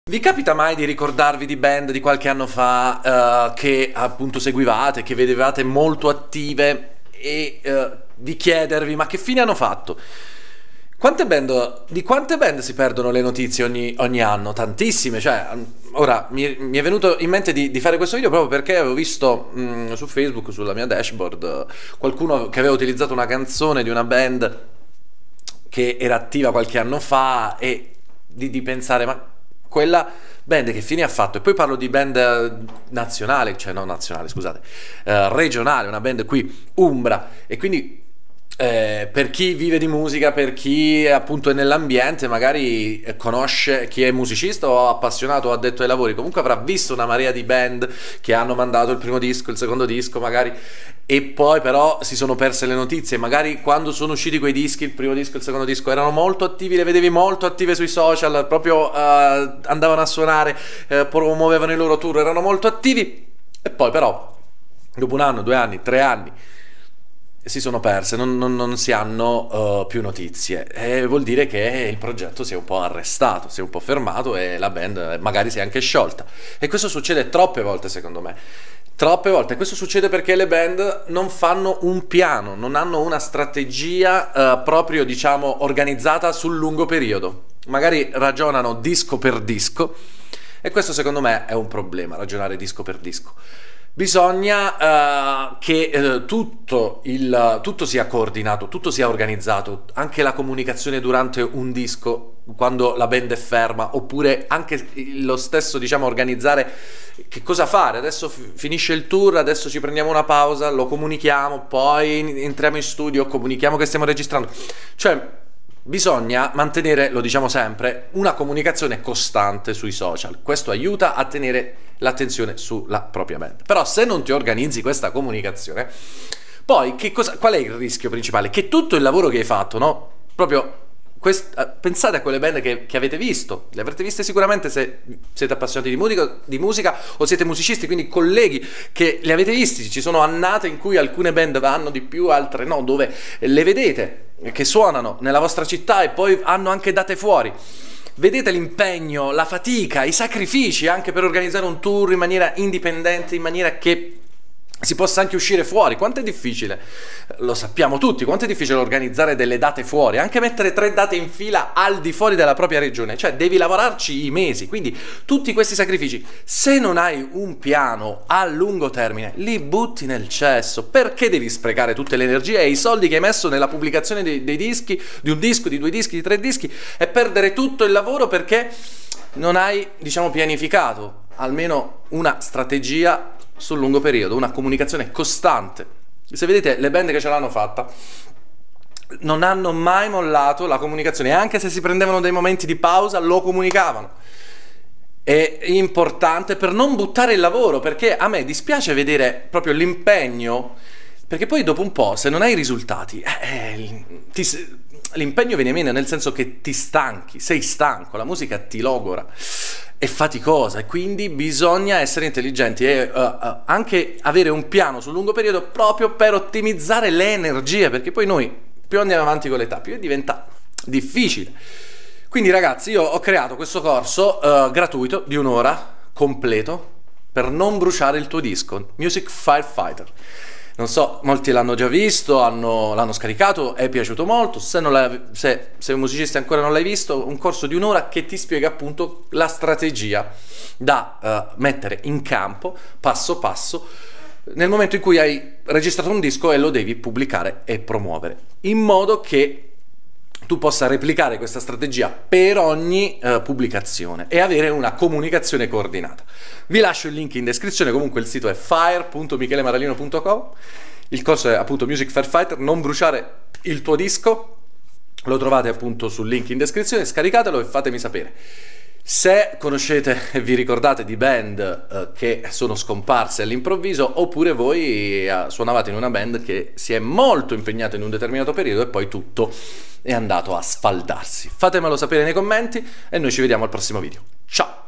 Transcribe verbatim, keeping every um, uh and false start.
Vi capita mai di ricordarvi di band di qualche anno fa eh, che appunto seguivate, che vedevate molto attive e eh, di chiedervi ma che fine hanno fatto? Quante band, di quante band si perdono le notizie ogni, ogni anno? Tantissime, cioè ora mi, mi è venuto in mente di, di fare questo video proprio perché avevo visto mh, su Facebook, sulla mia dashboard, qualcuno che aveva utilizzato una canzone di una band che era attiva qualche anno fa e di, di pensare ma quella band che fine ha fatto? E poi parlo di band nazionale, cioè no nazionale, scusate, eh, regionale, una band qui umbra, e quindi eh, per chi vive di musica, per chi appunto è nell'ambiente, magari conosce chi è musicista o appassionato o addetto ai lavori, comunque avrà visto una marea di band che hanno mandato il primo disco, il secondo disco magari, e poi però si sono perse le notizie. Magari quando sono usciti quei dischi, il primo disco e il secondo disco, erano molto attivi, le vedevi molto attive sui social, proprio uh, andavano a suonare, uh, promuovevano i loro tour, erano molto attivi, e poi però dopo un anno, due anni, tre anni si sono perse, non, non, non si hanno uh, più notizie, e vuol dire che il progetto si è un po' arrestato, si è un po' fermato e la band magari si è anche sciolta. E questo succede troppe volte, secondo me. Troppe volte. Questo succede perché le band non fanno un piano, non hanno una strategia uh, proprio, diciamo, organizzata sul lungo periodo. Magari ragionano disco per disco, e questo secondo me è un problema, ragionare disco per disco. Bisogna uh, che uh, tutto, il, tutto sia coordinato, tutto sia organizzato, anche la comunicazione durante un disco, quando la band è ferma, oppure anche lo stesso, diciamo, organizzare che cosa fare. Adesso finisce il tour, adesso ci prendiamo una pausa, lo comunichiamo, poi entriamo in studio, comunichiamo che stiamo registrando. Cioè bisogna mantenere, lo diciamo sempre, una comunicazione costante sui social. Questo aiuta a tenere l'attenzione sulla propria band. Però se non ti organizzi questa comunicazione, poi che cosa, qual è il rischio principale? Che tutto il lavoro che hai fatto, no? Proprio quest, pensate a quelle band che, che avete visto, le avrete viste sicuramente se siete appassionati di musica, di musica o siete musicisti, quindi colleghi che li avete visti. Ci sono annate in cui alcune band vanno di più, altre no, dove le vedete che suonano nella vostra città e poi hanno anche date fuori. Vedete l'impegno, la fatica, i sacrifici anche per organizzare un tour in maniera indipendente, in maniera che si possa anche uscire fuori. Quanto è difficile, lo sappiamo tutti, quanto è difficile organizzare delle date fuori, anche mettere tre date in fila al di fuori della propria regione, cioè devi lavorarci i mesi. Quindi tutti questi sacrifici, se non hai un piano a lungo termine, li butti nel cesso. Perché devi sprecare tutte le energie e i soldi che hai messo nella pubblicazione dei, dei dischi, di un disco, di due dischi, di tre dischi, e perdere tutto il lavoro perché non hai, diciamo, pianificato almeno una strategia sul lungo periodo, una comunicazione costante. Se vedete le band che ce l'hanno fatta non hanno mai mollato la comunicazione, anche se si prendevano dei momenti di pausa lo comunicavano. È importante per non buttare il lavoro, perché a me dispiace vedere proprio l'impegno, perché poi dopo un po', se non hai risultati, eh, ti, l'impegno viene meno, nel senso che ti stanchi, sei stanco, la musica ti logora, è faticosa, e quindi bisogna essere intelligenti e uh, uh, anche avere un piano sul lungo periodo proprio per ottimizzare le energie, perché poi noi più andiamo avanti con l'età più diventa difficile. Quindi ragazzi, io ho creato questo corso uh, gratuito di un'ora completo per non bruciare il tuo disco, Music Firefighter. Non so, molti l'hanno già visto, hanno, l'hanno scaricato, è piaciuto molto. Se, non se sei un musicista e ancora non l'hai visto, un corso di un'ora che ti spiega appunto la strategia da uh, mettere in campo passo passo nel momento in cui hai registrato un disco e lo devi pubblicare e promuovere, in modo che tu possa replicare questa strategia per ogni uh, pubblicazione e avere una comunicazione coordinata. Vi lascio il link in descrizione, comunque il sito è fire punto michele maralino punto com, il corso è appunto Music Firefighter, non bruciare il tuo disco, lo trovate appunto sul link in descrizione, scaricatelo e fatemi sapere. Se conoscete e vi ricordate di band uh, che sono scomparse all'improvviso, oppure voi uh, suonavate in una band che si è molto impegnata in un determinato periodo e poi tutto è andato a sfaldarsi. Fatemelo sapere nei commenti e noi ci vediamo al prossimo video. Ciao!